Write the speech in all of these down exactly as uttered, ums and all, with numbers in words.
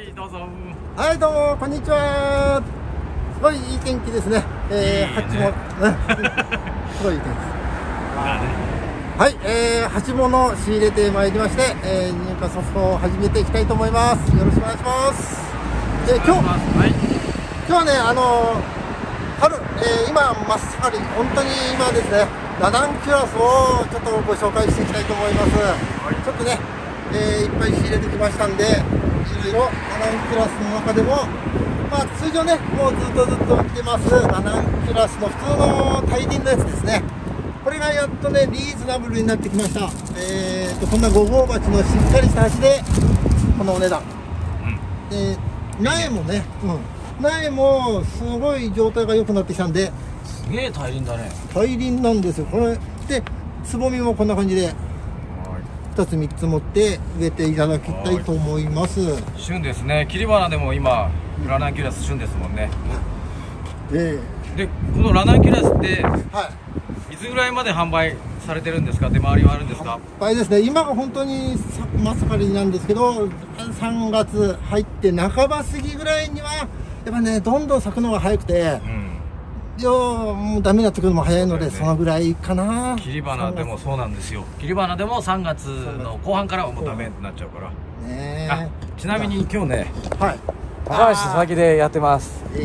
、どうぞ。 はい、どうも、こんにちは。すごいいい天気ですね。えー、 いいね八も、すごいいい天気です。はい、えー、八もの仕入れてまいりまして、えー、入荷ソフトを始めていきたいと思います。よろしくお願いします。で、今日、 はい、 今日はね、あのー、春、えー、今、真っ盛り、本当に今ですね、ラナンキュラスをちょっとご紹介していきたいと思います。はい、ちょっとね、えー、いっぱい仕入れてきましたんで、いろいろラナンキュラスの中でも、まあ通常ね、もうずっとずっと来てます、ラナンキュラスの普通の大輪のやつですね。これがやっとね、リーズナブルになってきました。えーと、こんなご号鉢のしっかりした橋で、このお値段。うん、で、苗もね、うん、苗もすごい状態が良くなってきたんで、 すげえ大輪だね。 大輪なんですよ。これで、つぼみもこんな感じで、ふたつみっつ持って植えていただきたいと思います。 旬ですね。切り花でも今ラナンキュラス旬ですもんね。 えー、でこのラナンキュラスって、 はい、 いつぐらいまで販売されてるんですか？出回りはあるんですか？ 販売ですね。今が本当に真っ盛りなんですけど、さんがつ入って半ば過ぎぐらいにはやっぱね、どんどん咲くのが早くて、うん、いやもうダメになってくるのも早いので、 そ,、ね、そのぐらいかな。 切り花でもそうなんですよ。切り花でもさんがつの後半からはもうダメになっちゃうからね。あ、ちなみに今日ね、はい、高橋佐々木でやってます。えい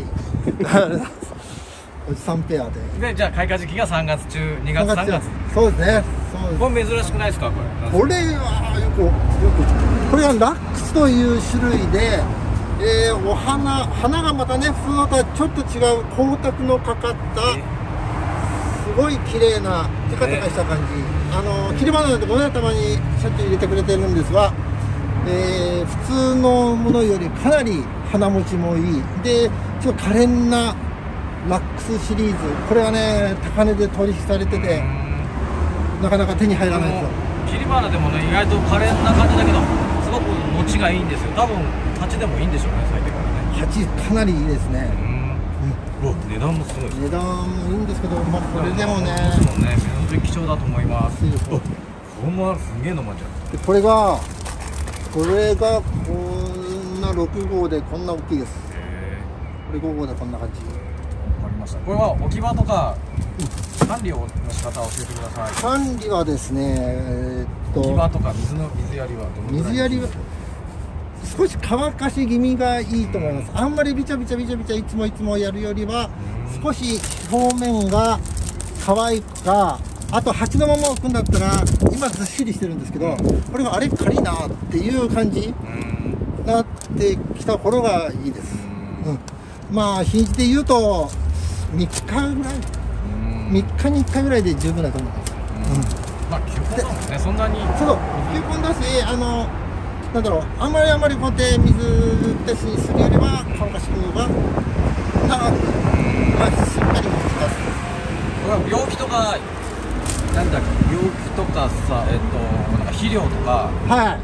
おじさんペアで。 で、じゃあ開花時期がさんがつ中、にがつ、さんがつ。 そうですね。そうです。 これ珍しくないですか、これ。 これはよくよく。これはラックスという種類で、えー、お花花がまたね、普通のとはちょっと違う光沢のかかったすごい綺麗なテカテカした感じ。あの切り花なんてこのたまにしょっちゅう入れてくれてるんですが、えー、普通のものよりかなり花持ちもいいで、ちょっと可憐なラックスシリーズ、これはね高値で取引されててなかなか手に入らないですよ。 切り花でもね、意外と可憐な感じだけどすごく持ちがいいんですよ。多分鉢でもいいんでしょうね、咲いてからね。 鉢かなりいいですね。 うん、うわ、値段もすごい。 値段もいいんですけど、まあ、これでもね珍しい貴重だと思います。ほんますげえのまんじゃん。 でこれがこれがこんなろくごうでこんな大きいです。これごごうでこんな感じ。 これは置き場とか管理の仕方を教えてください。 管理はですね、えー、っと置き場とか水の水やりはどのぐらい？ 水やりは少し乾かし気味がいいと思います。あんまりビチャビチャビチャビチャいつもいつもやるよりは少し表面が乾いか、あと鉢のまま置くんだったら今ずっしりしてるんですけど、これがあれ軽いなっていう感じになってきた頃がいいです。うん、まあ日にちで言うとみっかぐらい、みっかにいっかいぐらいで十分だと思います。 うん、まあ球根だもんね、そんなに。 そう球根だし、あのなんだろう、あんまりあんまりこうやって水出しにするよりは乾かしの方が長く、まあ、しっかり持ちます。 これは病気とかなんだっけ、病気とかさ、えっとなんか肥料とか。 はい。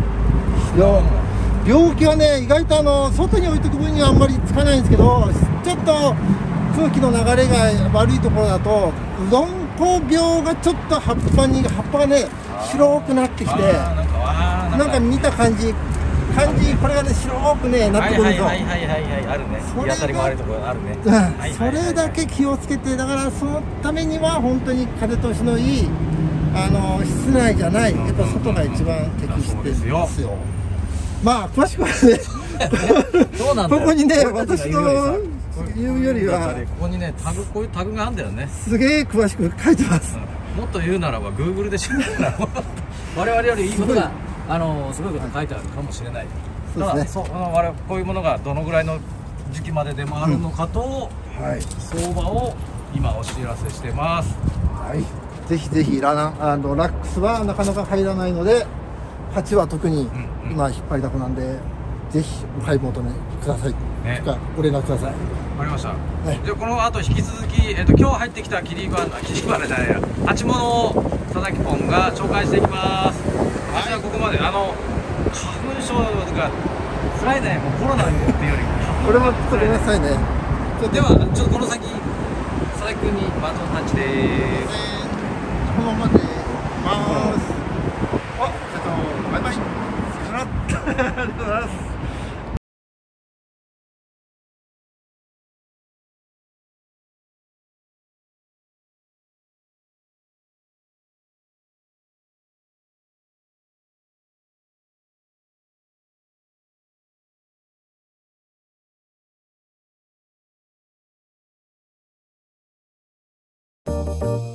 病気はね、意外とあの外に置いとく分にはあんまりつかないんですけど、ちょっと空気の流れが悪いところだとうどんこ病がちょっと葉っぱに葉っぱがね白くなってきて、なんかなんか見た感じ感じこれがね白くねなってくるんですよ。 はいはいはいはいはい、あるね。日当たりも悪いところあるね。 それだけ気をつけて、だからそのためには本当に風通しのいいあの室内じゃない、やっぱ外が一番適してるんですよ。まあ詳しくはねここにね私の言うよりはここにねタグ、こういうタグがあるんだよね。 すげえ詳しく書いてます。 もっと言うならば Google で調べたら我々よりいいことがあのすごいこと書いてあるかもしれない。 そうですね。 そう、あの我々こういうものがどのぐらいの時期まで出回るのかと、うん、はい、相場を今お知らせしてます。 はい、ぜひぜひラナあのラックスはなかなか入らないので、鉢は特に今引っ張りだこなんで、うんうん、ぜひお買い求めください。ね、かご連絡ください。 わかりました。はい、じゃあこの後引き続き、えっと今日入ってきた切り花切り花じゃないや鉢物を佐々木ポンが紹介していきます。私はここまであの花粉症が辛いね。もうコロナっていうよりこれもちょっとごめんなさいね。 ではちょっとこの先佐々木君にバトンタッチでーす。 このままでます。あ、社長バイバイ。さよなら。ありがとうございます。 す。